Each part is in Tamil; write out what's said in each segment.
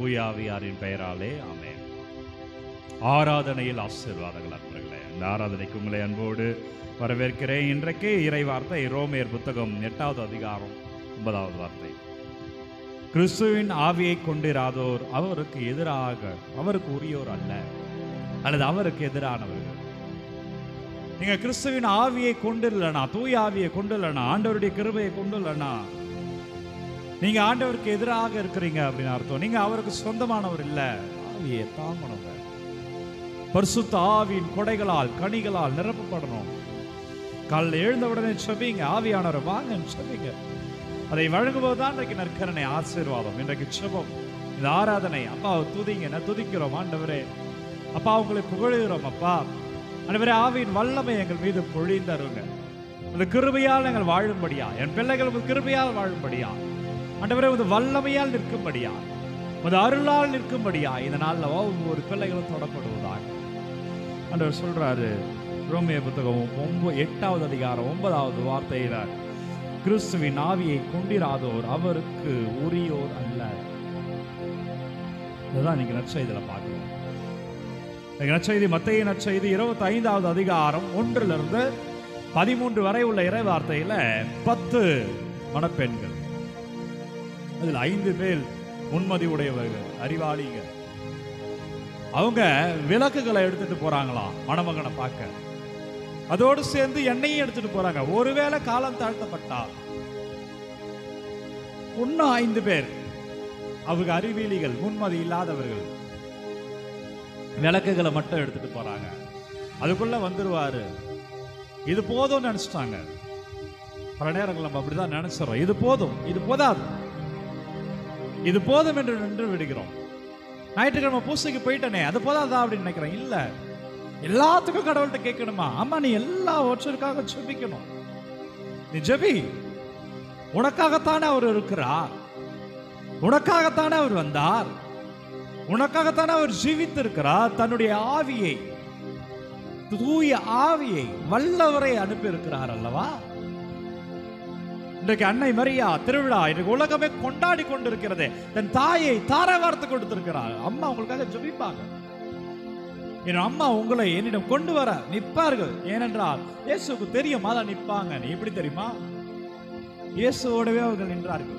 தூய ஆவியாரின் பெயராலே ஆமென். ஆராதனையில் ஆசீர்வாதங்கள் அன்பர்களே. இந்த ஆராதனைக்கு உங்களை அன்போடு வரவேற்கிறேன். இன்றைக்கு இறை வார்த்தை ரோமையர் புத்தகம் 8வது அதிகாரம் 9வது வார்த்தை. கிறிஸ்துவின் ஆவியை கொண்டிராதோர் அவருக்கு எதிராக, அவருக்கு உரியோர் அல்ல, அல்லது அவருக்கு எதிரானவர்கள். நீங்க கிறிஸ்துவின் ஆவியை கொண்டிருலனா, தூய ஆவியை கொண்டிருலனா, ஆண்டவருடைய கிருபையை கொண்டிருலனா, நீங்க ஆண்டவருக்கு எதிராக இருக்கிறீங்க அப்படின்னு அர்த்தம். நீங்க அவருக்கு சொந்தமானவர் இல்ல, ஆவியை தாங்கணும். பரிசுத்த ஆவியின் கொடைகளால், கனிகளால் நிரப்பப்படணும். காலையில் எழுந்த உடனே செபிங்க, ஆவியானவர் வாங்க செபிங்க. அதை வழங்கும்போது தான் இன்றைக்கு நற்கரணை ஆசீர்வாதம். இன்றைக்கு செபம், இந்த ஆராதனை. அப்பாவை துதிங்க, நான் துதிக்கிறோம் ஆண்டவரே. அப்பா உங்களை புகழுகிறோம். அப்பா ஆண்டவரே, ஆவியின் வல்லமை எங்கள் மீது பொழிந்தருங்க. இந்த கிருபையால் எங்கள் வாழும்படியா, என் பிள்ளைகள் உங்கள் கிருபையால் வாழும்படியா, ஆண்டவரே உங்கள் வல்லமையால் நிற்கும்படியா, உங்கள் அருளால் நிற்கும்படியா இந்த நாளில் ஒவ்வொரு பிள்ளைகளும் தொடப்படுவதாக ஆண்டவர் சொல்றாரு. ரோமையர் புத்தகம் 8வது அதிகாரம் 9வது வார்த்தையில, கிறிஸ்துவின் ஆவியை கொண்டிராதோர் அவருக்கு உரியோர் அல்ல. இதுதான் நீங்க நற்செய்தியில பார்க்கணும். நற்செய்தி மத்தேயு நற்செய்தி 25வது அதிகாரம் 1லிருந்து 13 வரை உள்ள இறை வார்த்தையில 10 மணப்பெண்கள், அதில் 5 பேர் முன்மதி உடையவர்கள், அறிவாளிங்க. அவங்க விளக்குகளை எடுத்துட்டு போறாங்களாம் மணமகனை பார்க்க. அதோடு சேர்ந்து எண்ணெயும் எடுத்துட்டு போறாங்க. ஒருவேளை காலம் தாழ்த்தப்பட்டா இன்னும் 5 பேர், அவங்க அறிவியலிகள், முன்மதி இல்லாதவர்கள், விளக்குகளை மட்டும் எடுத்துட்டு போறாங்க. அதுக்குள்ள வந்துருவாரு. இது போதும் நினைச்சிட்டாங்க. பல நேரங்கள் நம்ம அப்படிதான் நினைச்சிடறோம். இது போதும், இது போதாது, இது போதும் என்று நின்று விடுகிறோம். ஞாயிற்றுக்கிழமை பூசைக்கு போயிட்டனே, அது போதாதா அப்படின்னு நினைக்கிறேன். இல்ல, எல்லாத்துக்கும் கடவுள்கிட்ட கேட்கணுமா? ஆமா, நீ எல்லாவற்றிற்காக ஜெபிக்கணும். நீ ஜெபி. உனக்காகத்தானே அவர் இருக்கிறார், உனக்காகத்தானே அவர் வந்தார், உனக்காகத்தானே அவர் ஜீவித்திருக்கிறார். தன்னுடைய ஆவியை, தூய ஆவியை, வல்லவரை அனுப்பி இருக்கிறார் அல்லவா? இன்றைக்கு அன்னை மரியா திருவிழா இன்றைக்கு உலகமே கொண்டாடி கொண்டிருக்கிறது. தன் தாயை தாரை வார்த்து கொடுத்திருக்கிறார். அம்மா உங்களுக்காக ஜெபிப்பாங்க. என் அம்மா உங்களை என்னிடம் கொண்டு வர நிற்பார்கள். ஏனென்றால் இயேசுக்கு தெரியும் அதான் நிற்பாங்க. நீ எப்படி தெரியுமா? இயேசுவோடவே அவர்கள் நின்றார்கள்.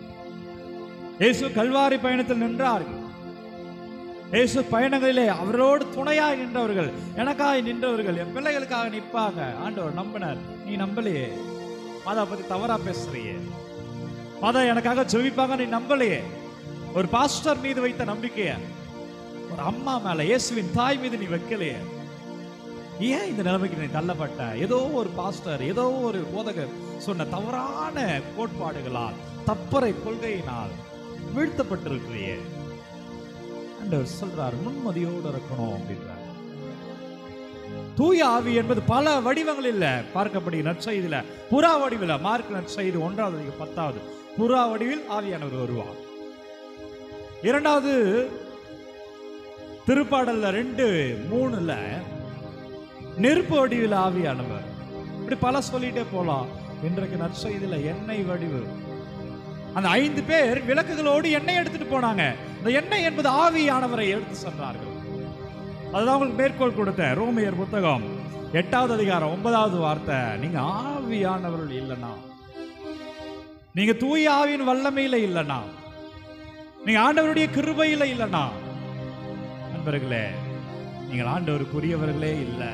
இயேசு கல்வாரி பயணத்தில் நின்றார்கள். இயேசு பயணங்களிலே அவரோடு துணையாய் நின்றவர்கள், எனக்காக நின்றவர்கள், என் பிள்ளைகளுக்காக நிற்பாங்க. ஆண்டவர் நம்பினார். நீ நம்பலையே, மாதா பத்தி தவறா பேசுறியே, மாதா எனக்காக ஜெபிப்பாங்க, நீ நம்பலையே. ஒரு பாஸ்டர் மீது வைத்த நம்பிக்கைய ஒரு அம்மா மேல, இயேசுவின் தாய் மீது நீ வைக்கலையே. ஏன் இந்த நிலைமைக்கு நீ தள்ளப்பட்ட? ஏதோ ஒரு பாஸ்டர், ஏதோ ஒரு போதகர் சொன்ன தவறான கோட்பாடுகளால், தப்பறை கொள்கையினால் வீழ்த்தப்பட்டிருக்கிறியே. ஆண்டவர் சொல்றார், முன்மதியோடு இருக்கணும் அப்படின்றார். தூய ஆவி என்பது பல வடிவங்களில் பார்க்கப்படி நற்செய்தியில புறா வடிவில், மார்க் நற்செய்தி 1வது 10வது, புறா வடிவில் ஆவியானவர் வருவார். 2வது திருப்பாடல்ல 2:3 நெருப்பு வடிவில் ஆவியானவர். இப்படி பல சொல்லிட்டே போலாம். இன்றைக்கு நற்செய்தியில எண்ணெய் வடிவு. அந்த 5 பேர் விளக்குகளோடு எண்ணெய் எடுத்துட்டு போனாங்க. இந்த எண்ணெய் என்பது ஆவியானவரை எடுத்து சென்றார்கள். அதுதான் உங்களுக்கு மேற்கோள் கொடுத்த ரோமையர் புத்தகம் 8வது அதிகாரம் 9வது வார்த்தை. நீங்க ஆவியானவர்கள் இல்லைனா, நீங்க தூய ஆவியின் வல்லமையில இல்லைனா, நீங்க ஆண்டவருடைய கிருபையில இல்லைனா, நண்பர்களே, நீங்கள் ஆண்டவருக்குரியவர்களே இல்லை.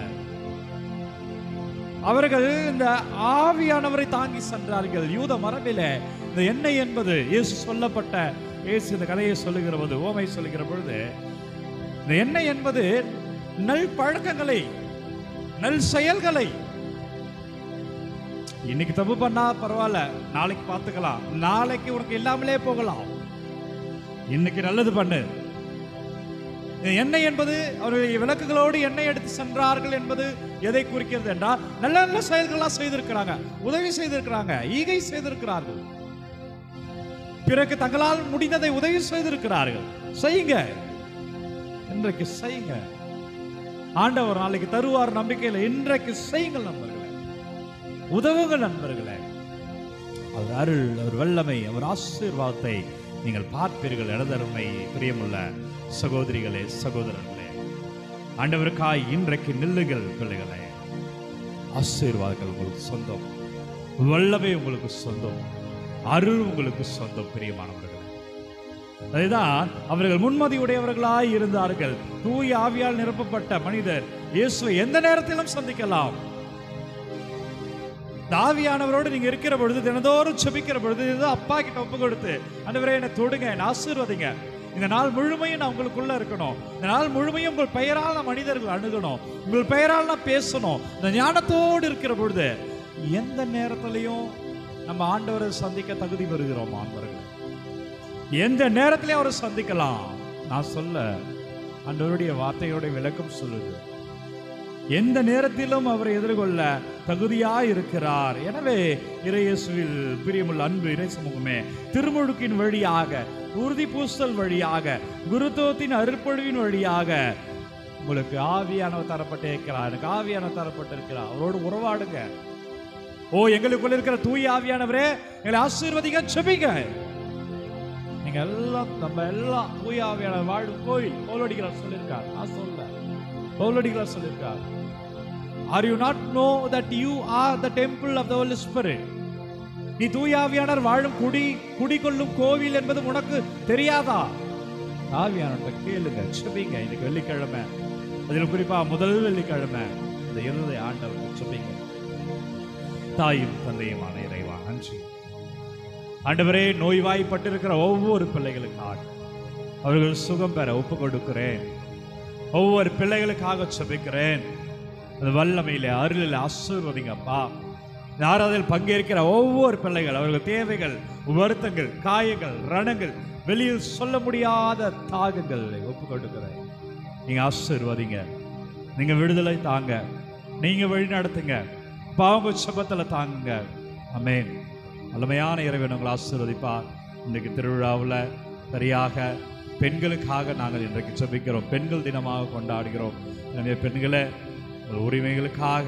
அவர்கள் இந்த ஆவியானவரை தாங்கி சென்றார்கள். யூத மரபில இந்த எண்ணெய் என்பது இயேசு சொல்லப்பட்ட, இயேசு இந்த கதையை சொல்லுகிற போது, ஓமை சொல்லுகிற பொழுது, இந்த எண்ணெய் என்பது நல் பழக்கங்களை, நல் செயல்களை, இன்னைக்கு தப்பு பண்ணா பரவாயில்ல, நாளைக்கு பார்த்துக்கலாம், நாளைக்கு உனக்கு இல்லாமலே போகலாம், இன்னைக்கு நல்லது பண்ணு. எண்ணெய் என்பது அவருடைய விளக்குகளோடு எண்ணெய் எடுத்து சென்றார்கள் என்பது எதை குறிக்கிறது என்றால், நல்ல நல்ல செயல்கள்லாம் செய்திருக்கிறாங்க, உதவி செய்திருக்கிறாங்க, ஈகை செய்திருக்கிறார்கள், பிறகு தங்களால் முடிந்ததை உதவி செய்திருக்கிறார்கள். செய்யுங்க, இன்றைக்கு செய்யுங்க. ஆண்டவர் நாளைக்கு தருவார் நம்பிக்கையில் இன்றைக்கு செய்யுங்கள் நண்பர்களே, உதவுங்கள் நண்பர்களே. அவர் அருள், அவர் வல்லமை, அவர் ஆசீர்வாதத்தை நீங்கள் பார்ப்பீர்கள். இடதருமை பிரியமுள்ள சகோதரிகளே, சகோதரர்களே, ஆண்டவருக்காய் இன்றைக்கு நில்லுங்கள் பிள்ளைகளே. ஆசீர்வாதங்கள் உங்களுக்கு சொந்தம், வல்லமை உங்களுக்கு சொந்தம், அருள் உங்களுக்கு சொந்தம் பிரியமானவர்களே. அதுதான் அவர்கள் முன்மதியுடையவர்களாய் இருந்தார்கள். தூய ஆவியால் நிரப்பப்பட்ட மனிதர் இயேசுவை எந்த நேரத்திலும் சந்திக்கலாம். ஆவியானவரோடு நீங்க இருக்கிற பொழுது, தினந்தோறும் செபிக்கிற பொழுது, அப்பா கிட்ட ஒப்பு கொடுத்து, ஆண்டவரே என்னை தொடுங்க, என்னை ஆசீர்வதிங்க, இந்த நாள் முழுமையும் நான் உங்களுக்குள்ள இருக்கணும், இந்த நாள் முழுமையும் உங்கள் பெயரால் மனிதர்கள் அணுகணும், உங்கள் பெயரால் நான் பேசணும், இந்த ஞானத்தோடு இருக்கிற பொழுது எந்த நேரத்திலையும் நம்ம ஆண்டவரை சந்திக்க தகுதி பெறுகிறோம். ஆண்டவர்கள் எந்த நேரத்திலையும் அவரை சந்திக்கலாம். நான் சொல்ல ஆண்டவருடைய வார்த்தையோட விளக்கம் சொல்லுது, எந்த நேரத்திலும் அவரை எதிர்கொள்ள தகுதியாய் இருக்கிறார். எனவே இறையேசுவில் பிரியமுள்ள அன்பு இறை சமூகமே, திருமுழுக்கின் வழியாக, உறுதி பூசல் வழியாக, குருத்துவத்தின் அருட்பொழிவின் வழியாக உங்களுக்கு ஆவியானவர் தரப்பட்டிருக்கிறார். எனக்கு ஆவியானவர் தரப்பட்டிருக்கிறார். அவரோடு உறவாடுங்க. எங்களுக்குள்ள இருக்கிற தூய ஆவியானவரே எங்களை ஆசீர்வதிங்க, செபிங்க. நீங்க எல்லாம், நம்ம எல்லாம் தூய ஆவியானவர் வாழும் கோயில். பவுலடிகளார் சொல்லியிருக்கார், நான் சொல்ல பவுலடிகளார் சொல்லியிருக்கார், Are you not know that you are the temple of the Holy Spirit? நீ தூய ஆவியானவர் வாழும் குடிகொள்ளும் கோவில் என்பது உனக்கு தெரியாதா? ஆவியானவர்கிட்ட கேளுங்க, செபிங்க. இன்னைக்கு வெள்ளிக்கிழமை, அதில் குறிப்பா முதல் வெள்ளிக்கிழமை, இந்த இருதய ஆண்டவருக்கு செபிங்க. தாயும் தந்தையுமான இறைவா, நன்றி ஆண்டவரே. நோய்வாய்ப்பட்டிருக்கிற ஒவ்வொரு பிள்ளைகளுக்காக அவர்கள் சுகம் பெற ஒப்பு கொடுக்கிறேன். ஒவ்வொரு பிள்ளைகளுக்காக செபிக்கிறேன். அது வல்லமையிலே அருளில் ஆசீர்வதிங்கப்பா. ஆராதனையில் பங்கேற்கிற ஒவ்வொரு பிள்ளைகள், அவர்கள் தேவைகள், வருத்தங்கள், காயங்கள், ரணங்கள், வெளியில் சொல்ல முடியாத தாகங்களை ஒப்பு கொடுக்கிறேன். நீங்க ஆசீர்வதிங்க, நீங்க விடுதலை தாங்க, நீங்க வழி நடத்துங்க, பாவங்க சுபத்தில் தாங்குங்க. ஆமென். வல்லமையான இறைவன் உங்களை ஆசீர்வதிப்பார். இன்றைக்கு திருவிழாவில் சரியாக பெண்களுக்காக நாங்கள் இன்றைக்கு செபிக்கிறோம். பெண்கள் தினமாக கொண்டாடுகிறோம். எனவே பெண்களை உரிமைகளுக்காக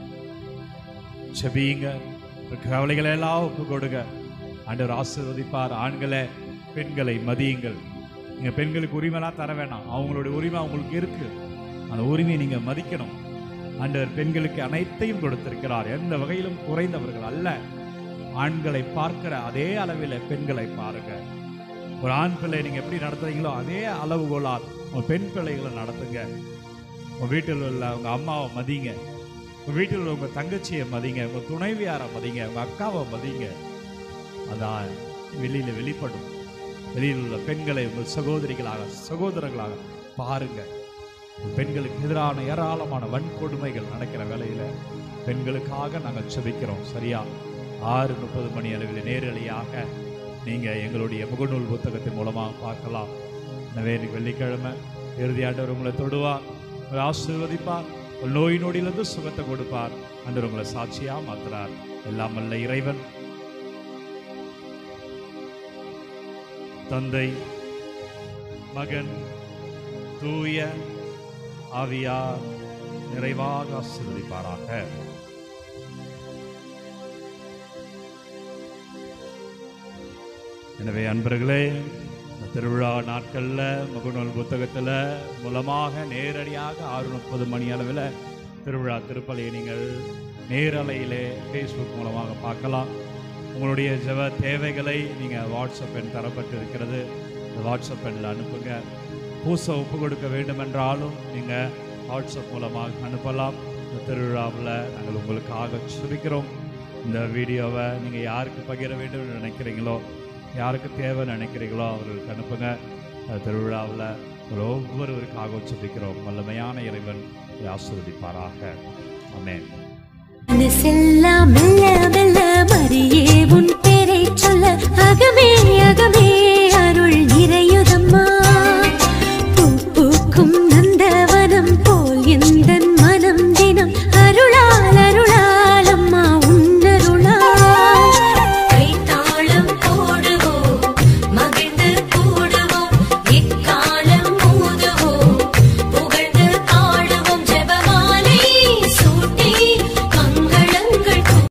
செபியுங்க, கவலைகளை எல்லாம் ஒப்பு கொடுங்க. ஆண்டவர் ஆசீர்வதிப்பார். ஆண்களை, பெண்களை மதியுங்கள். நீங்க பெண்களுக்கு உரிமைலாம் தர வேணாம், அவங்களுடைய உரிமை அவங்களுக்கு இருக்கு. அந்த உரிமையை நீங்க மதிக்கணும். ஆண்டவர் பெண்களுக்கு அனைத்தையும் கொடுத்திருக்கிறார். எந்த வகையிலும் குறைந்தவர்கள் அல்ல. ஆண்களை பார்க்கிற அதே அளவில் பெண்களை பாருங்க. ஒரு ஆண் பிள்ளை நீங்க எப்படி நடத்துறீங்களோ அதே அளவுகோலால் உங்க பெண் பிள்ளைகளை நடத்துங்க. உங்க வீட்டில் உள்ள உங்க அம்மாவை மதிங்க, உங்க வீட்டில் உள்ள உங்க தங்கச்சியை மதிங்க, உங்க துணைவியாரை மதிங்க, உங்க அக்காவை மதிங்க. அதான் வெளியில வெளிப்படும். வெளியில் உள்ள பெண்களை உங்கள் சகோதரிகளாக, சகோதரர்களாக பாருங்க. பெண்களுக்கு எதிரான ஏராளமான வன்கொடுமைகள் நடக்கிற வேளையில பெண்களுக்காக நாங்கள் செபிக்கிறோம். சரியா 6:30 மணி அளவில் நேரடியாக நீங்க எங்களுடைய முகநூல் புத்தகத்தின் மூலமாக பார்க்கலாம். எனவே வெள்ளிக்கிழமை இறுதியாண்டவர் உங்களை தொடுவார், உங்களை ஆசீர்வதிப்பார், நோய் நொடியிலிருந்து சுகத்தை கொடுப்பார். ஆண்டவர் உங்களை சாட்சியா மாத்துறார். எல்லாம் வல்ல இறைவன் தந்தை, மகன், தூய ஆவியார் நிறைவாக ஆசீர்வதிப்பாராக. எனவே அன்பர்களே, திருவிழா நாட்கள்ல முகநூல் புத்தகத்துல மூலமாக நேரடியாக 6:30 மணி அளவில் திருவிழா திருப்பலியை நீங்கள் நேரலையிலே ஃபேஸ்புக் மூலமாக பார்க்கலாம். உங்களுடைய ஜெப தேவைகளை நீங்கள் வாட்ஸ்அப் எண் தரப்பட்டு இருக்கிறது, இந்த வாட்ஸ்அப் எண்ணில் அனுப்புங்க. பூசை ஒப்பு கொடுக்க வேண்டும் என்றாலும் நீங்கள் வாட்ஸ்அப் மூலமாக அனுப்பலாம். இந்த திருவிழாவில் நாங்கள் உங்களுக்காக சுபிக்கிறோம். இந்த வீடியோவை நீங்கள் யாருக்கு பகிர வேண்டும் நினைக்கிறீங்களோ, யாருக்கு தேவை நினைக்கிறீங்களோ அவர்களுக்கு அனுப்புங்க. திருவிழாவில் ஒவ்வொருவருக்காக சுபிக்கிறோம். வல்லமையான இறைவன் ஆசீர்வதிப்பாராக. ஆமென்.